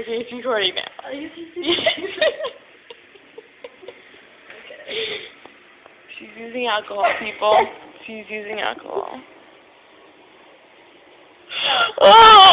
Okay, she's recording now. Are you She's using alcohol, people. She's using alcohol. Oh!